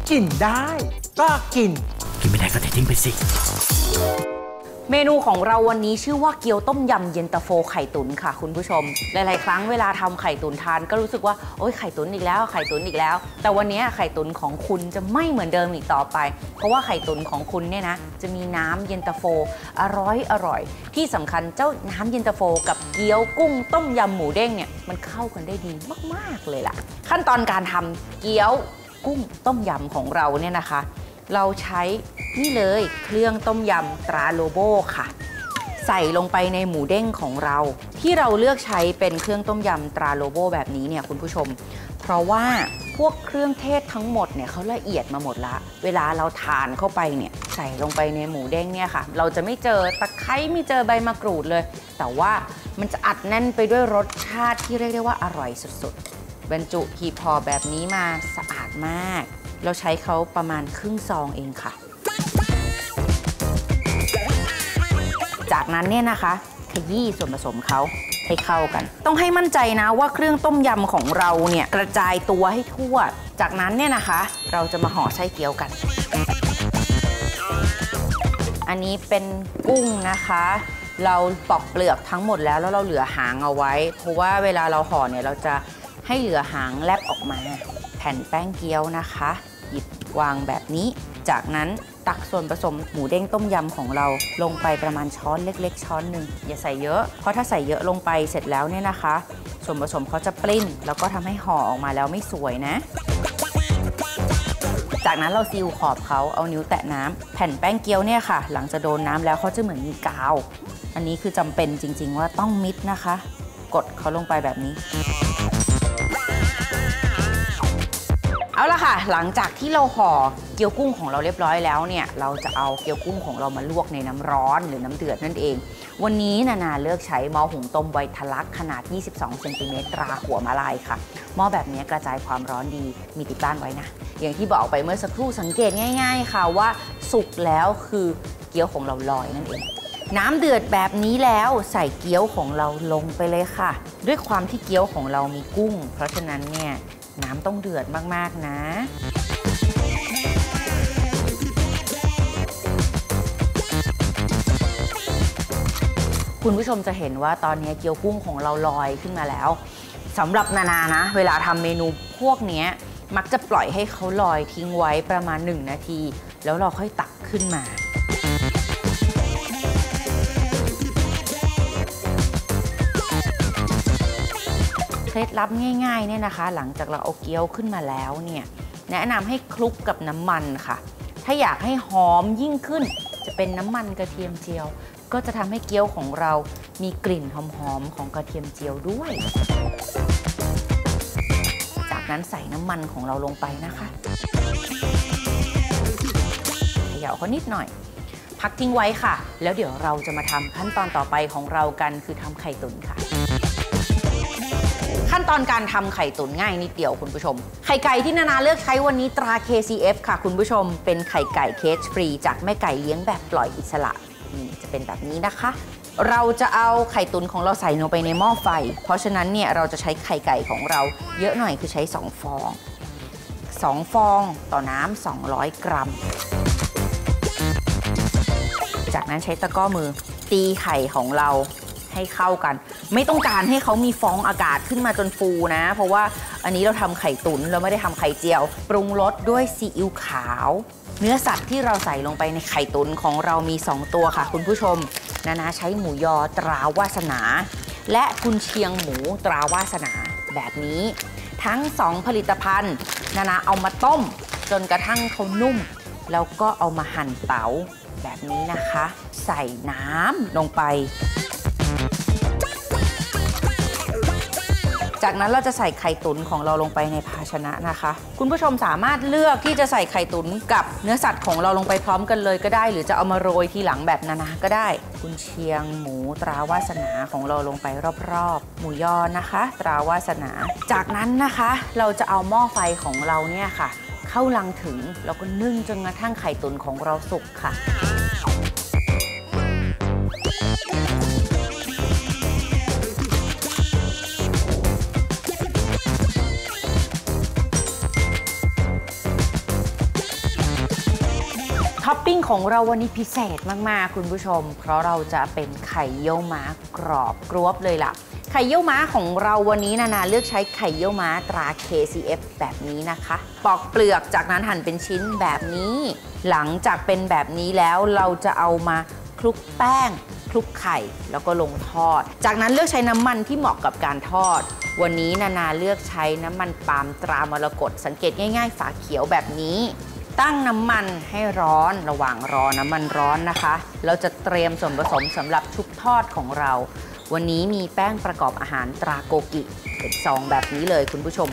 กินได้ก็กินไม่ได้ก็ทิ้งไปสิเมนูของเราวันนี้ชื่อว่าเกี๊ยวต้มยำเย็นตาโฟไข่ตุ๋นค่ะคุณผู้ชมหลายๆครั้งเวลาทำไข่ตุ๋นทานก็รู้สึกว่าโอ๊ยไข่ตุ๋นอีกแล้วไข่ตุ๋นอีกแล้วแต่วันนี้ไข่ตุ๋นของคุณจะไม่เหมือนเดิมอีกต่อไปเพราะว่าไข่ตุ๋นของคุณเนี่ยนะจะมีน้ำเย็นตาโฟอร่อยที่สำคัญเจ้าน้ำเย็นตาโฟกับเกี๊ยวกุ้งต้มยำหมูเด้งเนี่ยมันเข้ากันได้ดีมากๆเลยล่ะขั้นตอนการทำเกี๊ยวกุ้งต้มยำของเราเนี่ยนะคะเราใช้นี่เลยเครื่องต้มยำตราโลโบค่ะใส่ลงไปในหมูเด้งของเราที่เราเลือกใช้เป็นเครื่องต้มยำตราโลโบแบบนี้เนี่ยคุณผู้ชมเพราะว่าพวกเครื่องเทศทั้งหมดเนี่ยเขาละเอียดมาหมดละเวลาเราทานเข้าไปเนี่ยใส่ลงไปในหมูเด้งเนี่ยค่ะเราจะไม่เจอตะไคร้ไม่เจอใบมะกรูดเลยแต่ว่ามันจะอัดแน่นไปด้วยรสชาติที่เรียกได้ว่าอร่อยสุดๆบรรจุหีบห่อแบบนี้มาสะอาดมากเราใช้เขาประมาณครึ่งซองเองค่ะจากนั้นเนี่ยนะคะขยี้ส่วนผสมเขาให้เข้ากันต้องให้มั่นใจนะว่าเครื่องต้มยำของเราเนี่ยกระจายตัวให้ทั่วจากนั้นเนี่ยนะคะเราจะมาห่อไส้เกี๊ยวกันอันนี้เป็นกุ้งนะคะเราปอกเปลือกทั้งหมดแล้วเราเหลือหางเอาไว้เพราะว่าเวลาเราห่อเนี่ยเราจะให้เหลือหางแลบออกมาแผ่นแป้งเกี๊ยวนะคะหยิบวางแบบนี้จากนั้นตักส่วนผสมหมูเด้งต้มยำของเราลงไปประมาณช้อนเล็กๆช้อนหนึ่งอย่าใส่เยอะเพราะถ้าใส่เยอะลงไปเสร็จแล้วเนี่ยนะคะส่วนผสมเขาจะปลิ้นแล้วก็ทำให้ห่อออกมาแล้วไม่สวยนะจากนั้นเราซีลขอบเขาเอานิ้วแตะน้ำแผ่นแป้งเกี๊ยวเนี่ยค่ะหลังจากโดนน้ำแล้วเขาจะเหมือนมีกาวอันนี้คือจำเป็นจริงๆว่าต้องมิดนะคะกดเขาลงไปแบบนี้เอาละค่ะหลังจากที่เราห่อเกี๊ยวกุ้งของเราเรียบร้อยแล้วเนี่ยเราจะเอาเกี๊ยวกุ้งของเรามาลวกในน้ำร้อนหรือน้ำเดือดนั่นเองวันนี้นาเลือกใช้หม้อหุงต้มไวทลักขนาด22เซนติเมตรตราหัวมาลายค่ะหม้อแบบนี้กระจายความร้อนดีมีติดบ้านไว้นะอย่างที่บอกไปเมื่อสักครู่สังเกตง่ายๆค่ะว่าสุกแล้วคือเกี๊ยวของเราลอยนั่นเองน้ำเดือดแบบนี้แล้วใส่เกี๊ยวของเราลงไปเลยค่ะด้วยความที่เกี๊ยวของเรามีกุ้งเพราะฉะนั้นเนี่ยน้ำต้องเดือดมากๆนะคุณผู้ชมจะเห็นว่าตอนนี้เกี๊ยวกุ้งของเราลอยขึ้นมาแล้วสำหรับนานะเวลาทำเมนูพวกนี้มักจะปล่อยให้เขาลอยทิ้งไว้ประมาณ1 นาทีแล้วเราค่อยตักขึ้นมาเคล็ดลับง่ายๆเนี่ยนะคะหลังจากเราเอาเกี๊ยวขึ้นมาแล้วเนี่ยแนะนำให้คลุกกับน้ำมันค่ะถ้าอยากให้หอมยิ่งขึ้นจะเป็นน้ำมันกระเทียมเจียวก็จะทำให้เกี๊ยวของเรามีกลิ่นหอมๆของกระเทียมเจียวด้วยจากนั้นใส่น้ำมันของเราลงไปนะคะเขย่าเขานิดหน่อยพักทิ้งไว้ค่ะแล้วเดี๋ยวเราจะมาทำขั้นตอนต่อไปของเรากันคือทำไข่ตุ๋นค่ะขั้นตอนการทำไข่ตุ๋นง่ายนิดเดียวคุณผู้ชมไข่ไก่ที่นาเลือกใช้วันนี้ตรา KCF ค่ะคุณผู้ชมเป็นไข่ไก่เคจฟรีจากแม่ไก่เลี้ยงแบบปล่อยอิสระนี่จะเป็นแบบนี้นะคะเราจะเอาไข่ตุ๋นของเราใส่ลงไปในหม้อไฟเพราะฉะนั้นเนี่ยเราจะใช้ไข่ไก่ของเราเยอะหน่อยคือใช้2 ฟองต่อน้ำ200 กรัมจากนั้นใช้ตะกร้อมือตีไข่ของเราให้เข้ากันไม่ต้องการให้เขามีฟองอากาศขึ้นมาจนฟูนะเพราะว่าอันนี้เราทำไข่ตุ๋นเราไม่ได้ทำไข่เจียวปรุงรสด้วยซีอิ๊วขาวเนื้อสัตว์ที่เราใส่ลงไปในไข่ตุ๋นของเรามี2 ตัวค่ะคุณผู้ชมนาใช้หมูยอตราวาสนาและกุนเชียงหมูตราวาสนาแบบนี้ทั้ง2ผลิตภัณฑ์นาเอามาต้มจนกระทั่งเขานุ่มแล้วก็เอามาหั่นเต๋าแบบนี้นะคะใส่น้ำลงไปจากนั้นเราจะใส่ไข่ตุ๋นของเราลงไปในภาชนะนะคะคุณผู้ชมสามารถเลือกที่จะใส่ไข่ตุ๋นกับเนื้อสัตว์ของเราลงไปพร้อมกันเลยก็ได้หรือจะเอามาโรยทีหลังแบบนาก็ได้กุนเชียงหมูตราวาสนาของเราลงไปรอบๆหมูยอนะคะตราวาสนาจากนั้นนะคะเราจะเอาหม้อไฟของเราเนี่ยค่ะเข้าลังถึงแล้วก็นึ่งจนกระทั่งไข่ตุ๋นของเราสุกค่ะท็อปปิ้งของเราวันนี้พิเศษมากๆคุณผู้ชมเพราะเราจะเป็นไข่เยี่ยวม้ากรอบกรวบเลยล่ะไข่เยี่ยวม้าของเราวันนี้นาเลือกใช้ไข่เยี่ยวม้าตรา KCF แบบนี้นะคะปอกเปลือกจากนั้นหั่นเป็นชิ้นแบบนี้หลังจากเป็นแบบนี้แล้วเราจะเอามาคลุกแป้งคลุกไข่แล้วก็ลงทอดจากนั้นเลือกใช้น้ำมันที่เหมาะกับการทอดวันนี้นาเลือกใช้น้ำมันปาล์มตรามรกตสังเกตง่ายๆฝาเขียวแบบนี้ตั้งน้ำมันให้ร้อนระหว่างรอน้ำมันร้อนนะคะเราจะเตรียมส่วนผสมสำหรับชุบทอดของเราวันนี้มีแป้งประกอบอาหารตราโกกิเป็นซองแบบนี้เลยคุณผู้ชม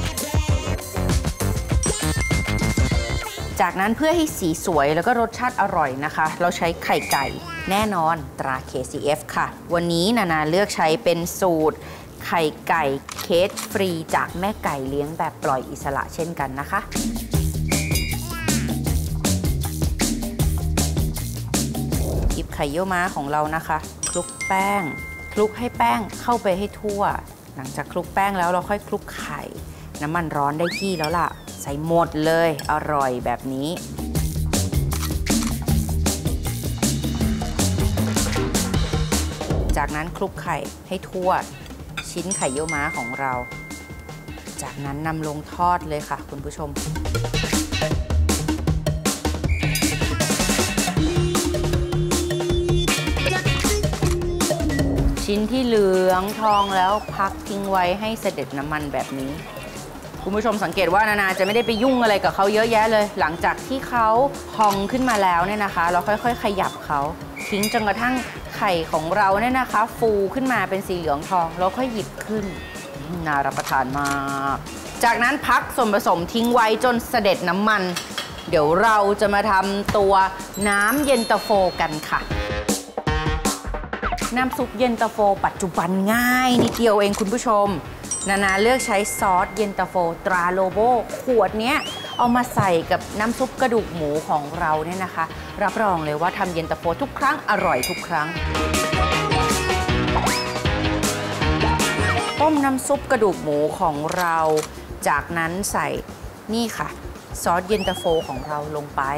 จากนั้นเพื่อให้สีสวยแล้วก็รสชาติอร่อยนะคะเราใช้ไข่ไก่แน่นอนตรา KCF ค่ะวันนี้นาเลือกใช้เป็นสูตรไข่ไก่เคจฟรีจากแม่ไก่เลี้ยงแบบปล่อยอิสระเช่นกันนะคะหยิบไข่เยี่ยวม้าของเรานะคะคลุกแป้งคลุกให้แป้งเข้าไปให้ทั่วหลังจากคลุกแป้งแล้วเราค่อยคลุกไข่น้ำมันร้อนได้ที่แล้วล่ะใส่หมดเลยอร่อยแบบนี้จากนั้นคลุกไข่ให้ทั่วชิ้นไข่เยี่ยวม้าของเราจากนั้นนำลงทอดเลยค่ะคุณผู้ชมชิ้นที่เหลืองทองแล้วพักทิ้งไว้ให้เสด็จน้ำมันแบบนี้คุณผู้ชมสังเกตว่านาจะไม่ได้ไปยุ่งอะไรกับเขาเยอะแยะเลยหลังจากที่เขาพองขึ้นมาแล้วเนี่ยนะคะเราค่อยๆขยับเขาทิ้งจนกระทั่งไข่ของเราเนี่ยนะคะฟูขึ้นมาเป็นสีเหลืองทองแล้วค่อยหยิบขึ้นน่ารับประทานมากจากนั้นพักส่วนผสมทิ้งไว้จนเสด็จน้ำมันเดี๋ยวเราจะมาทำตัวน้ำเย็นตาโฟกันค่ะน้ำซุปเย็นตาโฟปัจจุบันง่ายนิดเดียวเองคุณผู้ชมนาเลือกใช้ซอสเย็นตาโฟตราโลโบขวดเนี้ยเอามาใส่กับน้ำซุปกระดูกหมูของเราเนี่ยนะคะรับรองเลยว่าทำเย็นตาโฟทุกครั้งอร่อยทุกครั้งต้มน้ำซุปกระดูกหมูของเราจากนั้นใส่นี่ค่ะซอสเย็นตาโฟของเราลงไป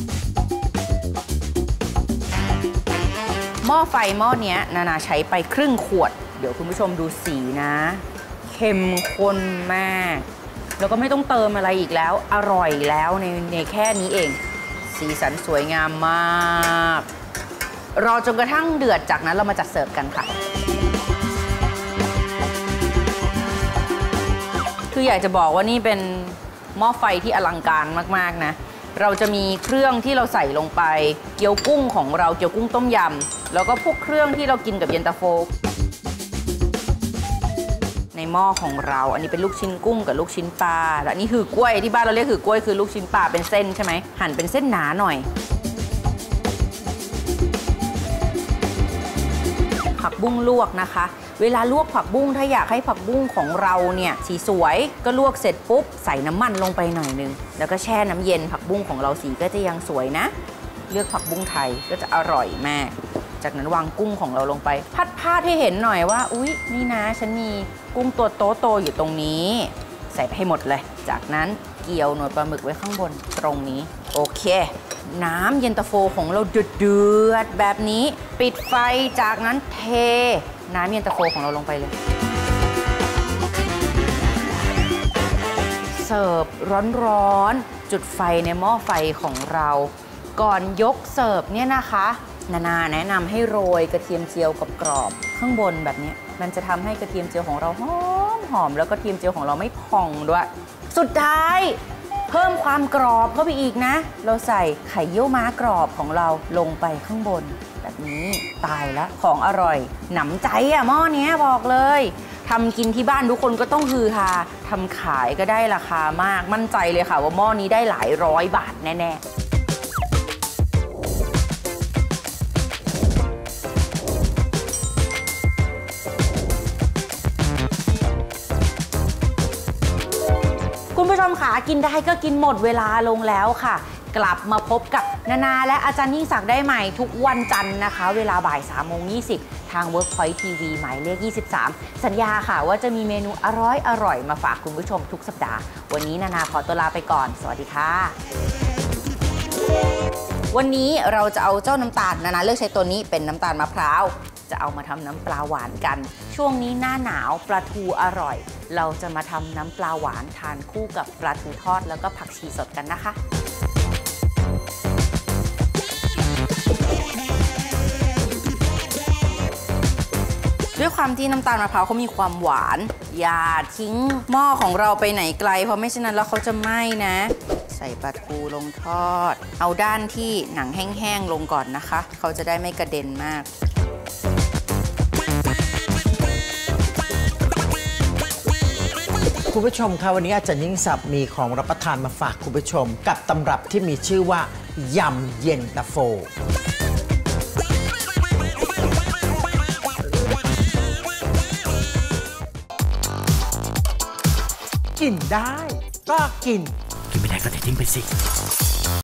หม้อไฟหม้อนี้นาใช้ไปครึ่งขวดเดี๋ยวคุณผู้ชมดูสีนะเข้มข้นมากแล้วก็ไม่ต้องเติมอะไรอีกแล้วอร่อยแล้วในแค่นี้เองสีสันสวยงามมากรอจนกระทั่งเดือดจากนั้นเรามาจัดเสิร์ฟกันค่ะคืออยากจะบอกว่านี่เป็นหม้อไฟที่อลังการมากๆนะเราจะมีเครื่องที่เราใส่ลงไปเกี๊ยวกุ้งของเราเกี๊ยวกุ้งต้มยำแล้วก็พวกเครื่องที่เรากินกับเย็นตาโฟในหม้อของเราอันนี้เป็นลูกชิ้นกุ้งกับลูกชิ้นปลาและนี่คือกล้วยที่บ้านเราเรียกคือกล้วยคือลูกชิ้นปลาเป็นเส้นใช่ไหมหั่นเป็นเส้นหนาหน่อยผักบุ้งลวกนะคะเวลาลวกผักบุ้งถ้าอยากให้ผักบุ้งของเราเนี่ยสีสวยก็ลวกเสร็จปุ๊บใส่น้ำมันลงไปหน่อยนึงแล้วก็แช่น้ำเย็นผักบุ้งของเราสีก็จะยังสวยนะเลือกผักบุ้งไทยก็จะอร่อยมากจากนั้นวางกุ้งของเราลงไปพัดให้เห็นหน่อยว่าอุ๊ยนี่นะฉันมีกุ้งตัวโตๆอยู่ตรงนี้ใส่ไปให้หมดเลยจากนั้นเกี่ยวหนวดปลาหมึกไว้ข้างบนตรงนี้โอเคน้ำเย็นตาโฟของเราเดือดแบบนี้ปิดไฟจากนั้นเทน้ำเย็นตาโฟของเราลงไปเลยเสิร์ฟร้อนๆจุดไฟในหม้อไฟของเราก่อนยกเสิร์ฟเนี่ยนะคะนาแนะนำให้โรยกระเทียมเจียวกรอบๆข้างบนแบบนี้มันจะทำให้กระเทียมเจียวของเราหอมแล้วกระเทียมเจียวของเราไม่พองด้วยสุดท้ายเพิ่มความกรอบเข้าไปอีกนะเราใส่ไข่เยี่ยวม้ากรอบของเราลงไปข้างบนแบบนี้ตายแล้วของอร่อยหนำใจอะหม้อนี้บอกเลยทำกินที่บ้านทุกคนก็ต้องฮือฮาทำขายก็ได้ราคามากมั่นใจเลยค่ะว่าหม้อนี้ได้หลายร้อยบาทแน่ๆคุณผู้ชมค่ะกินได้ก็กินหมดเวลาลงแล้วค่ะกลับมาพบกับนาและอาจารย์ยิ่งศักดิ์ได้ใหม่ทุกวันจันทร์นะคะเวลาบ่าย 3:20 ทาง Workpoint TV หมายเลข 23 สัญญาค่ะว่าจะมีเมนูอร่อยมาฝากคุณผู้ชมทุกสัปดาห์วันนี้นาขอตัวลาไปก่อนสวัสดีค่ะวันนี้เราจะเอาเจ้าน้ำตาลนะเลือกใช้ตัวนี้เป็นน้ำตาลมะพร้าวจะเอามาทำน้ำปลาหวานกันช่วงนี้หน้าหนาวปลาทูอร่อยเราจะมาทำน้ำปลาหวานทานคู่กับปลาทูทอดแล้วก็ผักชีสดกันนะคะด้วยความที่น้ำตาลมะพร้าวเขามีความหวานอย่าทิ้งหม้อของเราไปไหนไกลเพราะไม่เช่นนั้นแล้วเขาจะไหม้นะใส่ปลาทูลงทอดเอาด้านที่หนังแห้งๆลงก่อนนะคะเขาจะได้ไม่กระเด็นมากคุณผู้ชมคะวันนี้อาจารย์ยิ่งศักดิ์มีของรับประทานมาฝากคุณผู้ชมกับตำรับที่มีชื่อว่ายำเย็นตาโฟกินได้ก็กินไม่ได้ก็ทิ้งไปสิ